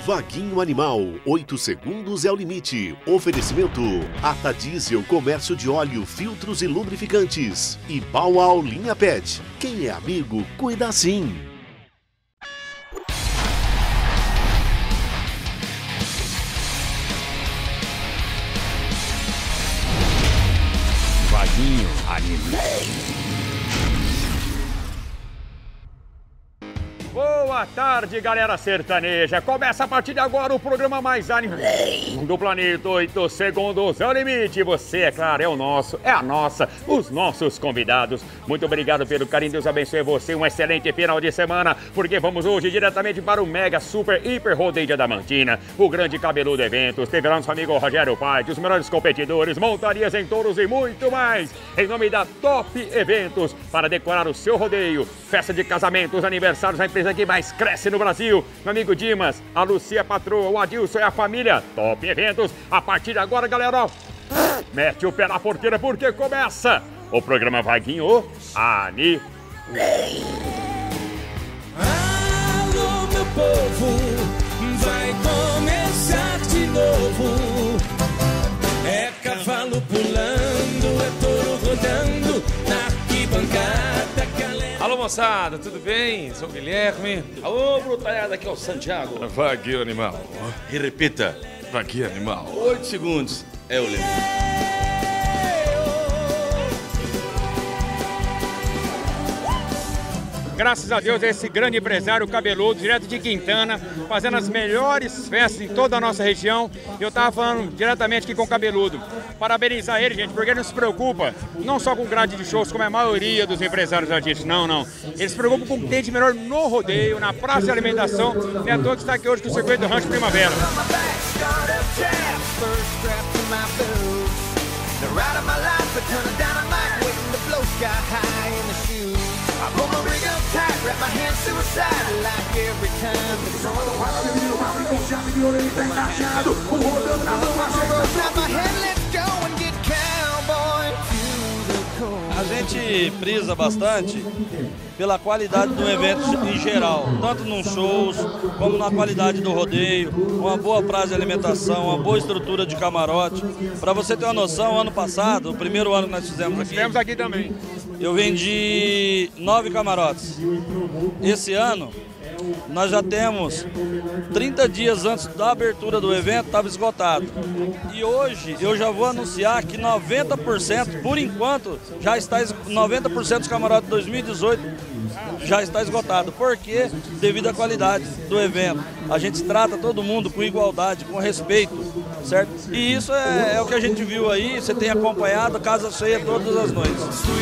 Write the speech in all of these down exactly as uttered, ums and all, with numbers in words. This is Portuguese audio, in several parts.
Vaguinho Animal, oito segundos é o limite. Oferecimento: Ata Diesel, comércio de óleo, filtros e lubrificantes. E Bauau Linha Pet. Quem é amigo, cuida assim. Vaguinho Animal. Boa tarde, galera sertaneja. Começa a partir de agora o programa mais animado do planeta. Oito segundos é o limite. Você, é claro, é o nosso, é a nossa, os nossos convidados. Muito obrigado pelo carinho. Deus abençoe você. Um excelente final de semana, porque vamos hoje diretamente para o Mega Super Hiper Rodeio de Adamantina, o grande cabeludo eventos. Teve lá nosso amigo Rogério Paiti, os melhores competidores, montarias em touros e muito mais. Em nome da Top Eventos, para decorar o seu rodeio, festa de casamentos, aniversários, a empresa que mais cresce no Brasil. Meu amigo Dimas, a Lucia Patroa, o Adilson e a família. Top Eventos. A partir de agora, galera, ó, mete o pé na porteira porque começa o programa Vaguinho Ani. Alô, meu povo, vai começar de novo. É cavalo pulando, é touro rodando, na arquibancada, galera. Alô, moçada, tudo bem? Sou o Guilherme. Alô, brutalhada, aqui é o Santiago. Vaguinho Animal. E repita. Vaguinho Animal. Oito segundos é o limite. Graças a Deus, esse grande empresário cabeludo, direto de Quintana, fazendo as melhores festas em toda a nossa região. Eu tava falando diretamente aqui com o cabeludo. Parabenizar ele, gente, porque ele não se preocupa não só com grade de shows, como a maioria dos empresários artistas. Não, não. Ele se preocupa com o que tem de melhor no rodeio, na praça de alimentação. Não é à toa que está aqui hoje com o circuito do Rancho Primavera. A gente prisa bastante pela qualidade do evento em geral, tanto nos shows como na qualidade do rodeio, uma boa praça de alimentação, uma boa estrutura de camarote. Para você ter uma noção, ano passado, o primeiro ano que nós fizemos aqui, Fizemos aqui também. eu vendi nove camarotes. Esse ano nós já temos trinta dias antes da abertura do evento, estava esgotado. E hoje eu já vou anunciar que noventa por cento, por enquanto, já está noventa por cento dos camarotes de dois mil e dezoito já está esgotado. Por quê? Devido à qualidade do evento. A gente trata todo mundo com igualdade, com respeito, certo? E isso é, é o que a gente viu aí, você tem acompanhado, casa cheia todas as noites.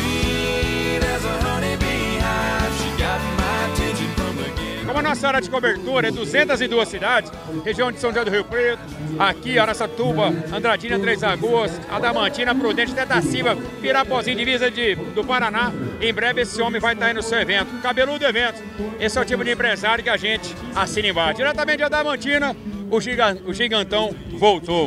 Como a nossa área de cobertura é duzentas e duas cidades, região de São José do Rio Preto, aqui Araçatuba, Andradina, Três Lagoas, Adamantina, Prudente, Tetaciba, Pirapozinho, divisa de, do Paraná. Em breve esse homem vai estar aí no seu evento, Cabeludo Evento. Esse é o tipo de empresário que a gente assina embaixo. Diretamente de Adamantina, o, giga, o gigantão voltou.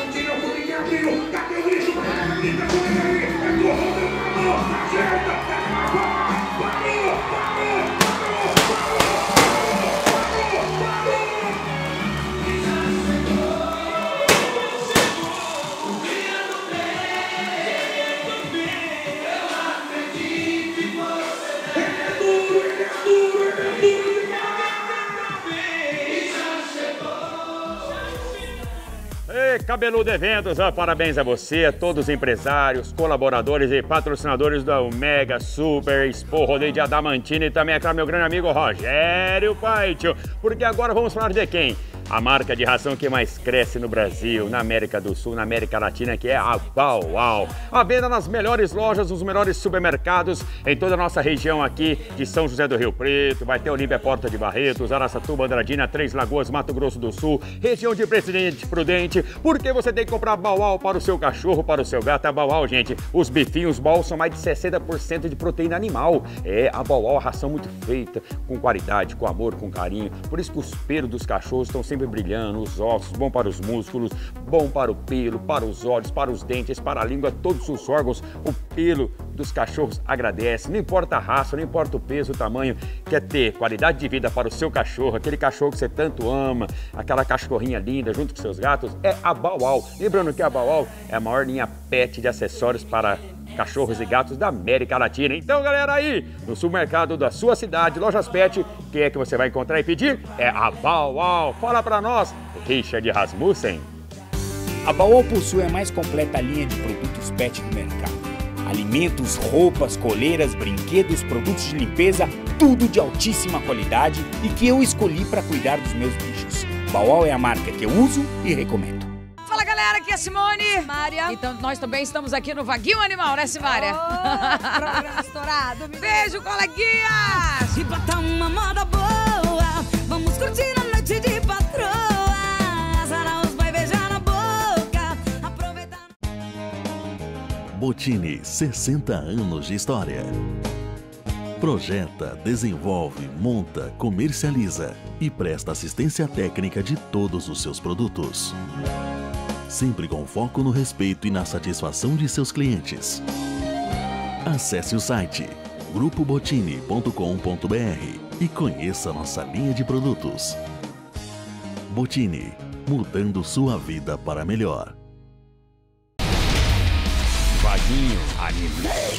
Cabeludo Eventos, ó, parabéns a você, a todos os empresários, colaboradores e patrocinadores do Mega Super Expo Rodeio de Adamantina e também, é claro, meu grande amigo Rogério Paiti, porque agora vamos falar de quem? A marca de ração que mais cresce no Brasil, na América do Sul, na América Latina, que é a Bauau. A venda nas melhores lojas, nos melhores supermercados, em toda a nossa região aqui de São José do Rio Preto. Vai ter Olímpia, Porta de Barretos, Araçatuba, Andradina, Três Lagoas, Mato Grosso do Sul, região de Presidente Prudente. Porque você tem que comprar Bauau para o seu cachorro, para o seu gato. A Bauau, gente, os bifinhos Bauau são mais de sessenta por cento de proteína animal. É, a Bauau, a ração muito feita, com qualidade, com amor, com carinho. Por isso que os pelos dos cachorros estão sempre sempre brilhando, os ossos, bom para os músculos, bom para o pelo, para os olhos, para os dentes, para a língua, todos os órgãos. O pelo dos cachorros agradece, não importa a raça, não importa o peso, o tamanho, quer ter qualidade de vida para o seu cachorro, aquele cachorro que você tanto ama, aquela cachorrinha linda junto com seus gatos, é a Bauau. Lembrando que a Bauau é a maior linha pet de acessórios para cachorros e gatos da América Latina. Então, galera, aí, no supermercado da sua cidade, Lojas Pet, quem é que você vai encontrar e pedir? É a Bauau. Fala pra nós, Richard Rasmussen. A Bauau possui a mais completa linha de produtos pet do mercado. Alimentos, roupas, coleiras, brinquedos, produtos de limpeza, tudo de altíssima qualidade e que eu escolhi para cuidar dos meus bichos. Bauau é a marca que eu uso e recomendo. Fala, galera, aqui é a Simone. Mária. Então, nós também estamos aqui no Vaguinho Animal, né, Simária? Oh, programa estourado. Beijo, coleguinhas! E botar uma moda boa, vamos curtir a noite de patroa. Azaraos vai beijar na boca, aproveitar... Bottini, sessenta anos de história. Projeta, desenvolve, monta, comercializa e presta assistência técnica de todos os seus produtos. Sempre com foco no respeito e na satisfação de seus clientes. Acesse o site grupo bottini ponto com ponto br e conheça nossa linha de produtos. Bottini, mudando sua vida para melhor. Vaguinho Animal.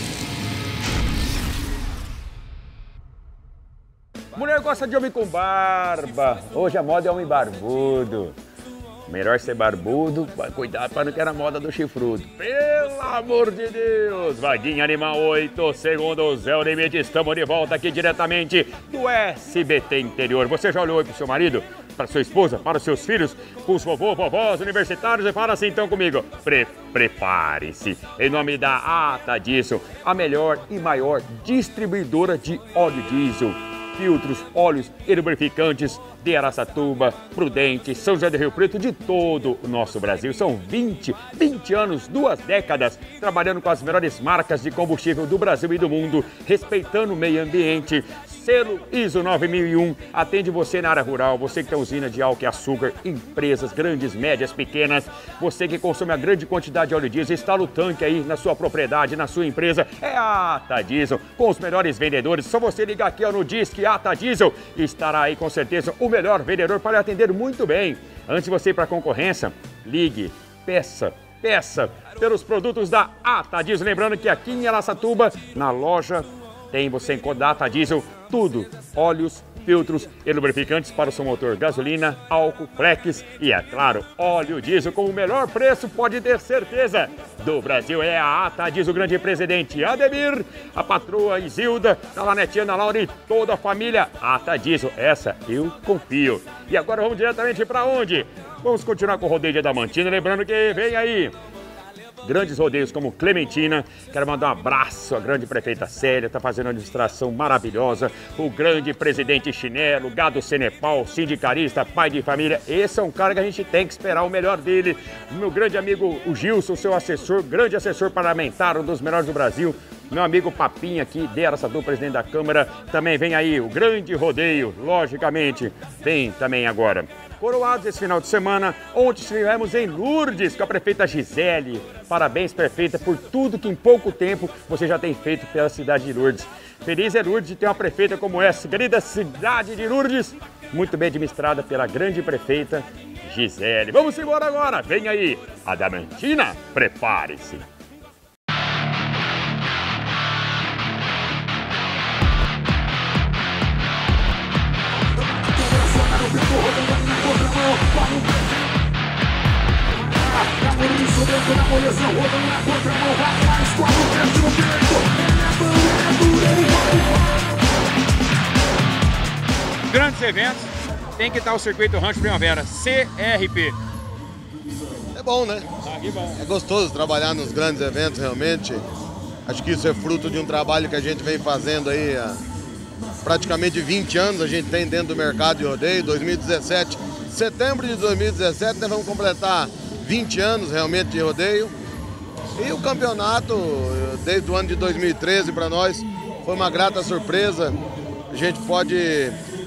Mulher gosta de homem com barba. Hoje a moda é homem barbudo. Melhor ser barbudo, vai cuidar para não ter a moda do chifrudo. Pelo amor de Deus! Vaguinho Animal, oito segundos, é o limite. Estamos de volta aqui diretamente do S B T Interior. Você já olhou para o seu marido, para sua esposa, para os seus filhos, para os vovô, vovós, universitários e fala assim então comigo. Pre Prepare-se. Em nome da Ata Diesel, a melhor e maior distribuidora de óleo diesel, filtros, óleos e lubrificantes de Araçatuba, Prudente, São José do Rio Preto, de todo o nosso Brasil. São vinte, vinte anos, duas décadas, trabalhando com as melhores marcas de combustível do Brasil e do mundo, respeitando o meio ambiente. Selo I S O nove mil e um, atende você na área rural, você que tem usina de álcool e açúcar, empresas grandes, médias, pequenas, você que consome a grande quantidade de óleo diesel, instala o tanque aí na sua propriedade, na sua empresa, é a Ata Diesel, com os melhores vendedores. Só você ligar aqui ó, no Disque Ata Diesel, estará aí com certeza o melhor vendedor para lhe atender muito bem. Antes de você ir para a concorrência, ligue, peça, peça pelos produtos da Ata Diesel. Lembrando que aqui em Araçatuba, na loja, tem você encontra Ata Diesel, tudo, óleos, filtros e lubrificantes para o seu motor, gasolina, álcool, flex e, é claro, óleo diesel com o melhor preço, pode ter certeza, do Brasil. É a Ata Diesel, o grande presidente Ademir, a patroa Isilda, a netinha Ana Laura e toda a família Ata Diesel. Essa eu confio. E agora vamos diretamente para onde? Vamos continuar com o rodeio de Adamantina, lembrando que vem aí grandes rodeios como Clementina. Quero mandar um abraço à grande prefeita Célia, está fazendo uma administração maravilhosa. O grande presidente Chinelo, Gado Senepal, sindicalista, pai de família. Esse é um cara que a gente tem que esperar o melhor dele. Meu grande amigo, o Gilson, seu assessor, grande assessor parlamentar, um dos melhores do Brasil. Meu amigo Papinha aqui, de Araçatuba, presidente da Câmara. Também vem aí o grande rodeio, logicamente. Vem também agora coroados esse final de semana. Ontem estivemos em Lourdes com a prefeita Gisele. Parabéns, prefeita, por tudo que em pouco tempo você já tem feito pela cidade de Lourdes. Feliz é Lourdes de ter uma prefeita como essa, querida cidade de Lourdes, muito bem administrada pela grande prefeita Gisele. Vamos embora agora, vem aí, Adamantina, prepare-se. Grandes eventos, tem que estar o Circuito Rancho Primavera, C R P. É bom, né? Ah, que bom. É gostoso trabalhar nos grandes eventos, realmente. Acho que isso é fruto de um trabalho que a gente vem fazendo aí há praticamente vinte anos. A gente tem dentro do mercado de rodeio. dois mil e dezessete, setembro de dois mil e dezessete, nós vamos completar vinte anos realmente de rodeio. E o campeonato, desde o ano de dois mil e treze para nós, foi uma grata surpresa. A gente pode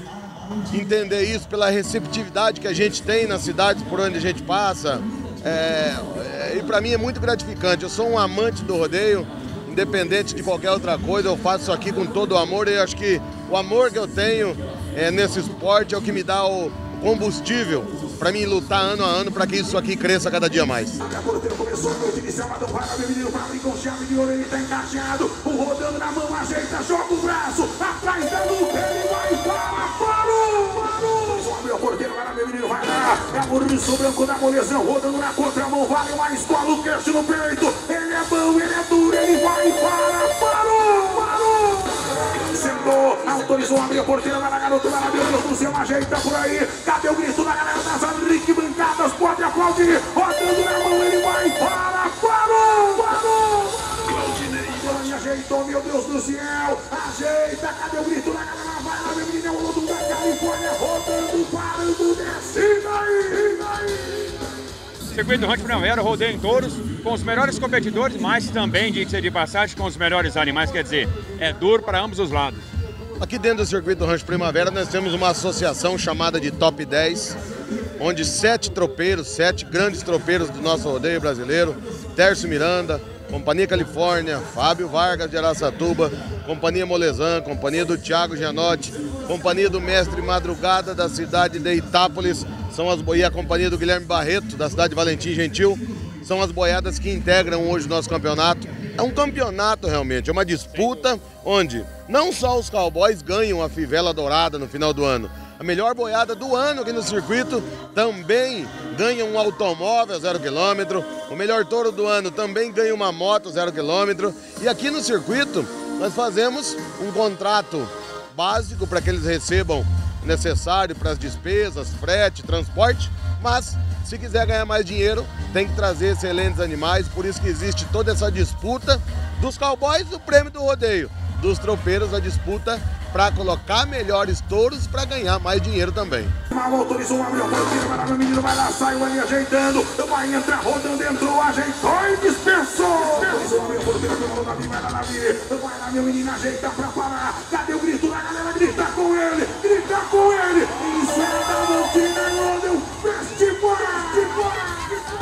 entender isso pela receptividade que a gente tem nas cidades por onde a gente passa. É, é, e para mim é muito gratificante. Eu sou um amante do rodeio, independente de qualquer outra coisa, eu faço isso aqui com todo o amor e eu acho que o amor que eu tenho é, nesse esporte é o que me dá o combustível para mim lutar ano a ano para que isso aqui cresça cada dia mais. A porteira começou a noite inicial, Adão para meu menino, para com chave de ouro, ele tá encaixado, o rodando na mão, ajeita, joga o braço, atrás da luta, ele vai para, parou, parou. Abriu a porteira, vai lá, meu menino, vai lá, é o Maurício Branco da Molezão, rodando na contramão, vale mais, cola o queixo no peito, ele é bom, ele é duro, ele vai para, parou, parou. Sentou, autorizou, abriu a porteira, vai lá, garoto, vai lá, meu Deus do céu, ajeita por aí, cadê o grito da galera das arquibancadas, pode aplaudir, rodando na mão, ele vai para, parou, parou. Claudinei ajeitou, meu Deus do céu, ajeita, cadê o grito da galera, vai lá, meu menino, é o Lodo da Califórnia, rodando, parando, descida aí, aí. Circuito Rancho Primavera, rodeio em touros, com os melhores competidores, mas também, diga-se de passagem, com os melhores animais, quer dizer, é duro para ambos os lados. Aqui dentro do Circuito Rancho Primavera nós temos uma associação chamada de Top dez, onde sete tropeiros, sete grandes tropeiros do nosso rodeio brasileiro, Tércio Miranda, Companhia Califórnia, Fábio Vargas de Araçatuba, Companhia Molezan, Companhia do Thiago Gianotti, Companhia do Mestre Madrugada da cidade de Itápolis, são as, e a Companhia do Guilherme Barreto da cidade de Valentim Gentil, são as boiadas que integram hoje o nosso campeonato. É um campeonato realmente, é uma disputa onde não só os cowboys ganham a fivela dourada no final do ano, a melhor boiada do ano aqui no circuito também ganha um automóvel zero quilômetro, o melhor touro do ano também ganha uma moto zero quilômetro. E aqui no circuito nós fazemos um contrato básico para que eles recebam o necessário para as despesas, frete, transporte, mas se quiser ganhar mais dinheiro tem que trazer excelentes animais, por isso que existe toda essa disputa dos cowboys, o prêmio do rodeio, dos tropeiros, a disputa para colocar melhores touros para ganhar mais dinheiro também. Mal autorizou, abriu a porteira, vai lá, meu menino, vai lá, saiu ali ajeitando, vai entrar rodando, entrou, ajeitou e dispensou. Autorizou, abriu a porteira, pelo Navi, vai lá, Navi, vai lá, meu menino, ajeita pra parar. Cadê o grito da galera? Grita com ele, grita com ele. Isso é da Montina, London, festival, festival.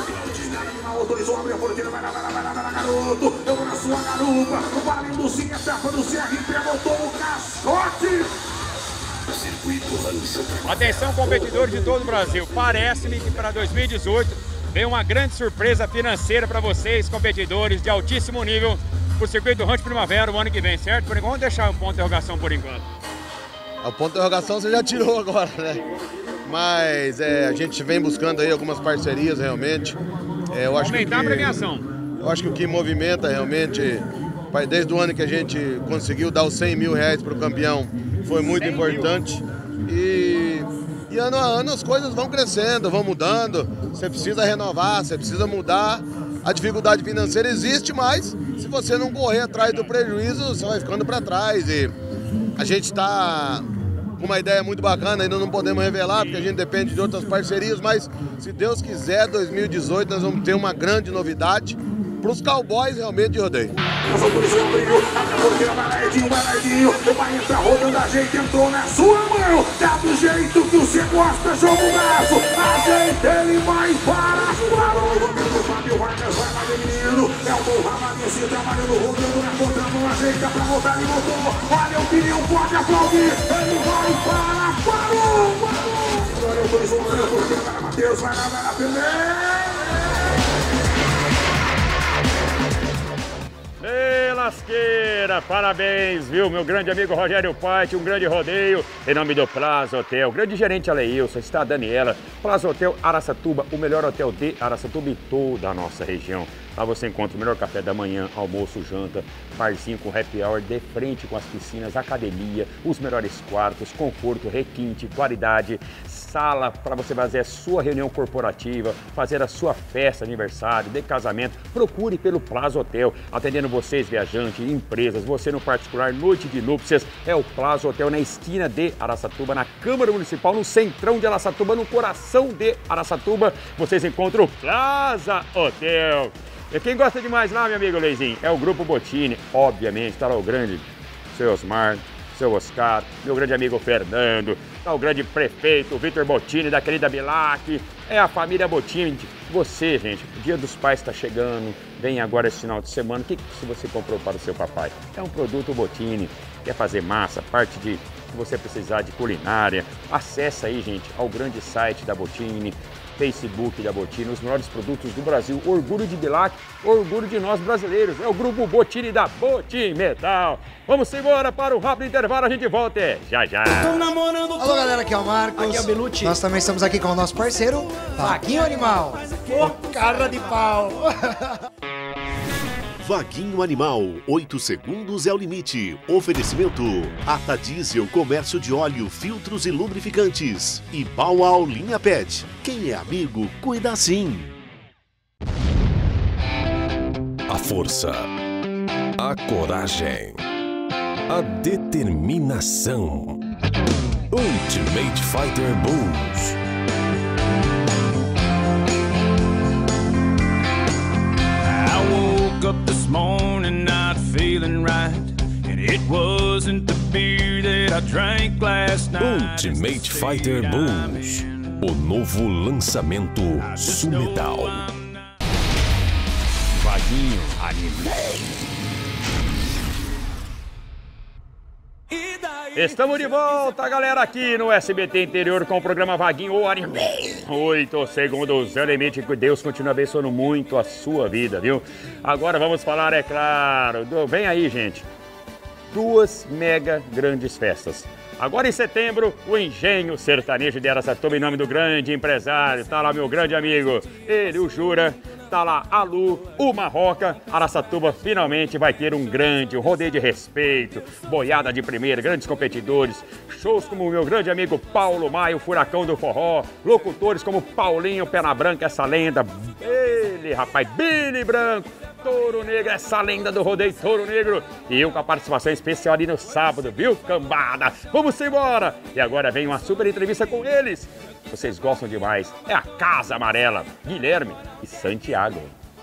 Autorizou, abriu a porteira, vai lá, vai lá, vai lá, vai lá, garoto. Eu vou na sua garupa, valendo sim, etapa do C R P, botou o cascote. Atenção, competidores de todo o Brasil, parece-me que para dois mil e dezoito vem uma grande surpresa financeira para vocês, competidores de altíssimo nível, o Circuito Rancho Primavera o ano que vem, certo? Por enquanto, vamos deixar um ponto de interrogação por enquanto. O ponto de interrogação você já tirou agora, né? Mas é, a gente vem buscando aí algumas parcerias realmente. É, eu acho Aumentar que, a premiação. Eu acho que o que movimenta realmente, desde o ano que a gente conseguiu dar os cem mil reais para o campeão, foi muito importante. E, e ano a ano as coisas vão crescendo, vão mudando. Você precisa renovar, você precisa mudar. A dificuldade financeira existe, mas se você não correr atrás do prejuízo, você vai ficando para trás. E a gente está com uma ideia muito bacana, ainda não podemos revelar, porque a gente depende de outras parcerias, mas se Deus quiser, dois mil e dezoito nós vamos ter uma grande novidade para os cowboys realmente de rodeio. As autorizou, abriu, a porteira, vai lá, Edinho, vai lá, Edinho, vai entrar rodando, a gente entrou na sua mão, dá do jeito que você gosta, joga o braço, ajeita, ele vai para, parou, o Fábio Vargas, vai lá, menino, é o bom Ramadinho, se trabalhando, rodando na contramão, ajeita pra voltar, ele voltou, olha o pneu, pode aplaudir, ele vai para, parou, parou, agora autorizou, abriu, a porteira, vai lá, Matheus, vai lá, vai lá, peleia. Ei, lasqueira, parabéns, viu, meu grande amigo Rogério Paiti, um grande rodeio, em nome do Plaza Hotel, grande gerente Aleilson, está a Daniela, Plaza Hotel Araçatuba, o melhor hotel de Araçatuba e toda a nossa região. Lá você encontra o melhor café da manhã, almoço, janta, barzinho com happy hour, de frente com as piscinas, academia, os melhores quartos, conforto, requinte, qualidade, sala para você fazer a sua reunião corporativa, fazer a sua festa, aniversário, de casamento. Procure pelo Plaza Hotel, atendendo vocês, viajantes, empresas, você no particular, noite de núpcias, é o Plaza Hotel na esquina de Araçatuba, na Câmara Municipal, no centrão de Araçatuba, no coração de Araçatuba, vocês encontram o Plaza Hotel. E quem gosta demais lá, meu amigo Leizinho, é o Grupo Bottini, obviamente, está lá o grande seu Osmar, seu Oscar, meu grande amigo Fernando, tá o grande prefeito, o Vitor Bottini, da querida Bilac, é a família Bottini. Você, gente, o Dia dos Pais está chegando, vem agora esse final de semana, o que, que você comprou para o seu papai? É um produto Bottini, quer fazer massa, parte de que você precisar de culinária, acesse aí, gente, ao grande site da Bottini, Facebook da Bottini, os melhores produtos do Brasil, orgulho de Bilac, orgulho de nós brasileiros, é o grupo Bottini da Bottini Metal. Vamos embora para o rápido intervalo, a gente volta é já já. Alô galera, aqui é o Marcos, aqui é o Belucci. Nós também estamos aqui com o nosso parceiro, Vaguinho Animal. Ô, cara de pau. Vaguinho Animal, oito segundos é o limite. Oferecimento, Ata Diesel, comércio de óleo, filtros e lubrificantes. E Bauau Linha Pet. Quem é amigo, cuida assim. A força, a coragem, a determinação. Ultimate Fighter Bulls. Up this morning not feeling right, and it wasn't the beer that I drank last night. Ultimate Fighter Bulls, o novo lançamento Sumetal. Vaguinho Animal. Estamos de volta, galera, aqui no S B T Interior com o programa Vaguinho ou Animal. Oito segundos, é o limite, que Deus continue abençoando muito a sua vida, viu? Agora vamos falar, é claro, do... vem aí, gente, duas mega grandes festas. Agora em setembro, o Engenho Sertanejo de Araçatuba, em nome do grande empresário, tá lá meu grande amigo, ele, o Jura, tá lá a Lu, o Marroca. Araçatuba finalmente vai ter um grande, um rodeio de respeito, boiada de primeira, grandes competidores, shows como o meu grande amigo Paulo Maio, Furacão do Forró, locutores como Paulinho Pena Branca, essa lenda, ele, rapaz, Billy Branco, Touro Negro, essa lenda do rodeio Touro Negro, e eu com a participação especial ali no sábado, viu, cambada? Vamos embora! E agora vem uma super entrevista com eles. Vocês gostam demais. É a Casa Amarela, Guilherme e Santiago.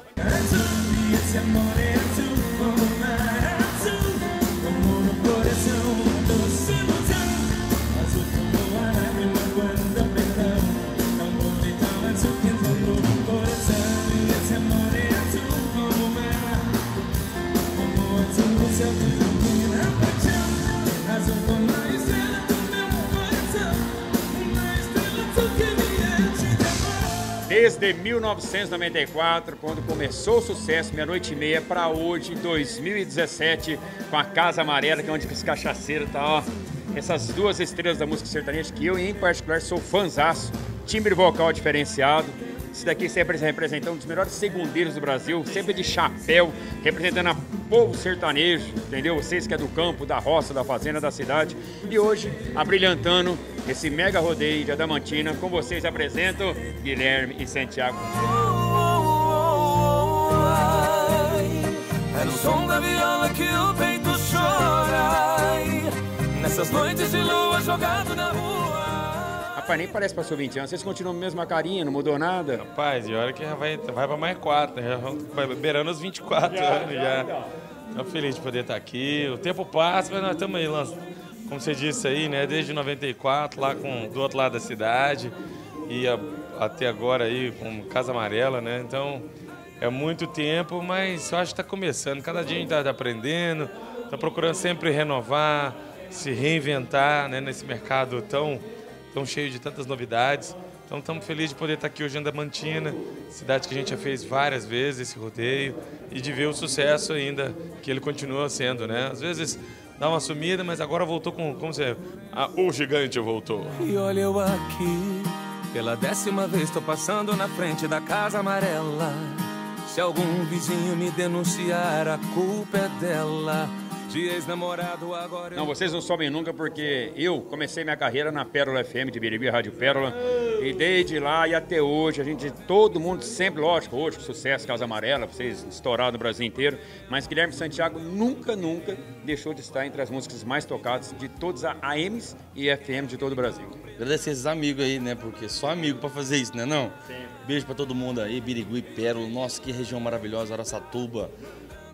Desde mil novecentos e noventa e quatro, quando começou o sucesso, meia-noite e meia, para hoje, dois mil e dezessete, com a Casa Amarela, que é onde esse cachaceiro tá, ó. Essas duas estrelas da música sertaneja, que eu, em particular, sou fãzaço. Timbre vocal diferenciado. Esse daqui sempre representando um dos melhores segundeiros do Brasil, sempre de chapéu, representando a povo sertanejo, entendeu? Vocês que é do campo, da roça, da fazenda, da cidade. E hoje, abrilhantando esse mega rodeio de Adamantina, com vocês apresento Guilherme e Santiago. É no som da viola que o peito chora, nessas noites de lua jogado na rua. Rapaz, nem parece que passou vinte anos, vocês continuam com a mesma carinha, não mudou nada? Rapaz, e olha que já vai, vai pra mais quatro, né? Já vai beirando os vinte e quatro já, anos já. Estou feliz de poder estar aqui. O tempo passa, mas nós estamos aí, como você disse aí, né? Desde noventa e quatro, lá com, do outro lado da cidade, e a, até agora aí com Casa Amarela, né? Então, é muito tempo, mas eu acho que está começando. Cada dia a gente está aprendendo, está procurando sempre renovar, se reinventar, né? Nesse mercado tão... tão cheio de tantas novidades. Então estamos felizes de poder estar aqui hoje em Adamantina, cidade que a gente já fez várias vezes esse rodeio, e de ver o sucesso ainda que ele continua sendo, né? Às vezes dá uma sumida, mas agora voltou com, como você, ah, o gigante voltou. E olha eu aqui, pela décima vez estou passando na frente da Casa Amarela. Se algum vizinho me denunciar, a culpa é dela. De ex-namorado agora... Não, vocês não sobem nunca, porque eu comecei minha carreira na Pérola F M de Birigui, Rádio Pérola, e desde lá e até hoje, a gente, todo mundo sempre, lógico, hoje, sucesso, Casa Amarela, vocês estouraram no Brasil inteiro, mas Guilherme Santiago nunca, nunca deixou de estar entre as músicas mais tocadas de todas as A Ms e F M de todo o Brasil. Agradecer esses amigos aí, né, porque só amigo pra fazer isso, né, não? Sim. Beijo pra todo mundo aí, Birigui, Pérola, nossa, que região maravilhosa, Araçatuba.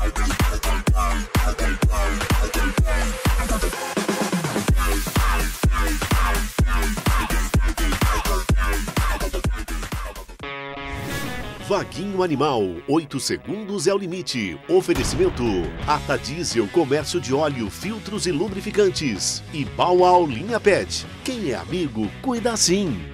Vaguinho Animal, oito segundos é o limite. Oferecimento: Ata Diesel, comércio de óleo, filtros e lubrificantes. E Bauau Linha Pet. Quem é amigo, cuida sim.